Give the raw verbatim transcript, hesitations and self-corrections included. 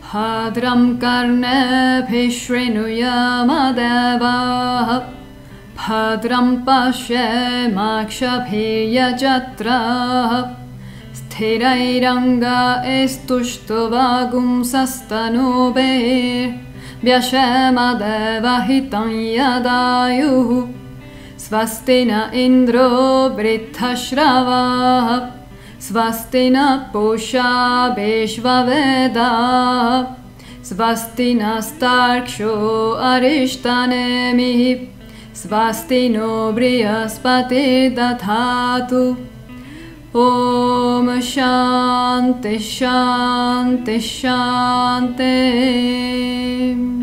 Bhadram karneभिः शृणुयामदेवाः Bhadram पश्येमाक्षभिर्यजत्राः स्थिरैरङ्गा एस्तुष्टुवागुंसस्तनूभिः व्यशेमदेवहितं यदायुः स्वस्ति न इन्द्रो वृद्धश्रवाः स्वस्ति न पूषा विश्ववेदाः स्वस्ति नस्तार्क्ष्यो अरिष्टनेमिः स्वस्ति नो बृहस्पतिर्दधातु ॐ शान्ति शान्ति शान्ति